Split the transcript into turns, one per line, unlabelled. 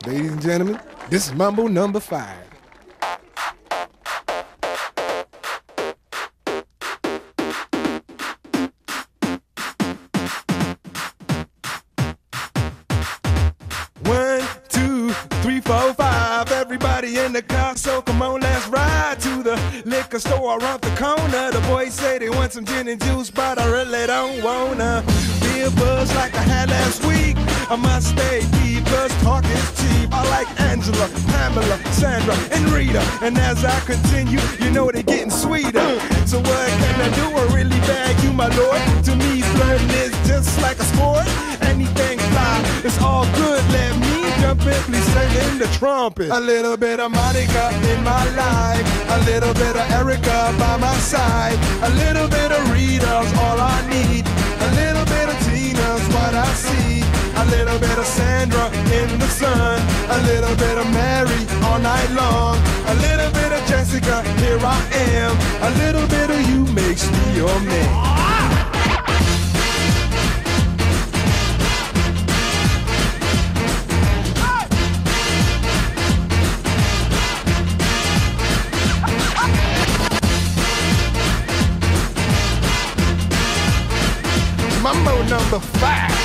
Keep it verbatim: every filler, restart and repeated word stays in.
Ladies and gentlemen, this is Mambo number five. One, two, three, four, five. Everybody in the car, so come on, let's ride to the liquor store around the corner. The boys say they want some gin and juice, but I really don't wanna be a buzz like I had last week. I must stay deep, cause talk is cheap. I like Angela, Pamela, Sandra, and Rita. And as I continue, you know they're getting sweeter. So what can I do? I really bag you, my lord. To me, flirting is just like a sport. Anything fly, it's all good. Let me jump in, please sing in the trumpet. A little bit of Monica in my life, a little bit of Erica by my side, a little bit of Rita's all I need, a little bit of Tina's what I see, a little bit of Sandra in the sun, a little bit of Mary all night long, a little bit of Jessica, here I am, a little bit of you makes me your man. Mambo number five.